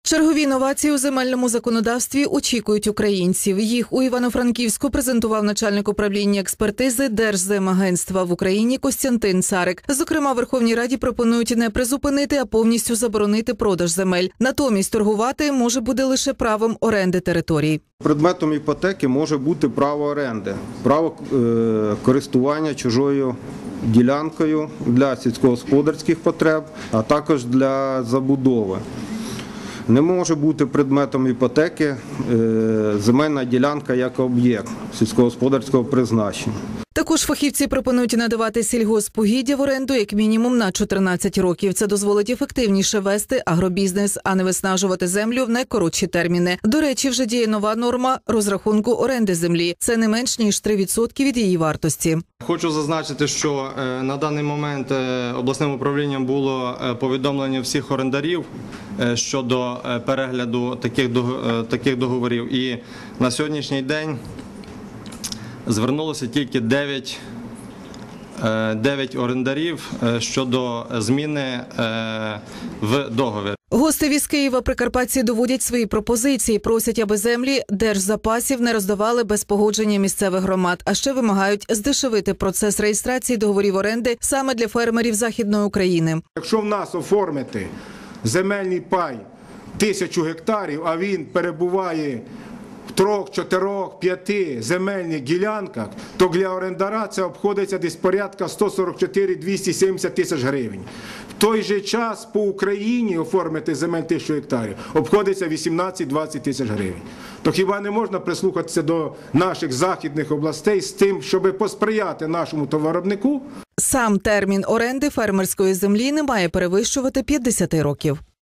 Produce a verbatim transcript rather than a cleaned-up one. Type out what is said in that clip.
Чергові новації у земельному законодавстві очікують українців. Їх у Івано-Франківську презентував начальник управління експертизи Держземагентства в Україні Костянтин Царик. Зокрема, Верховній Раді пропонують не призупинити, а повністю заборонити продаж земель. Натомість торгувати може буде лише правом оренди територій. Предметом іпотеки може бути право оренди, право е, користування чужою ділянкою для сільськогосподарських потреб, а також для забудови. Не може бути предметом іпотеки е, земельна ділянка як об'єкт сільськогосподарського призначення. Також фахівці пропонують надавати сільгоспугіддя в оренду як мінімум на чотирнадцять років. Це дозволить ефективніше вести агробізнес, а не виснажувати землю в найкоротші терміни. До речі, вже діє нова норма розрахунку оренди землі. Це не менш ніж три відсотки від її вартості. Хочу зазначити, що на даний момент обласним управлінням було повідомлення всіх орендарів щодо перегляду таких договорів. І на сьогоднішній день звернулося тільки дев'ять орендарів щодо зміни в договір. Гости із Києва прикарпатці доводять свої пропозиції, просять, аби землі держзапасів не роздавали без погодження місцевих громад, а ще вимагають здешевити процес реєстрації договорів оренди саме для фермерів Західної України. Якщо в нас оформити земельний пай тисячу гектарів, а він перебуває в трьох, чотирьох, п'яти земельних ділянках, то для орендара це обходиться десь порядка сто сорок чотири - двісті сімдесят тисяч гривень. В той же час по Україні оформити земель тисячу гектарів обходиться вісімнадцять - двадцять тисяч гривень. То хіба не можна прислухатися до наших західних областей з тим, щоб посприяти нашому товаровиробнику? Сам термін оренди фермерської землі не має перевищувати п'ятдесят років.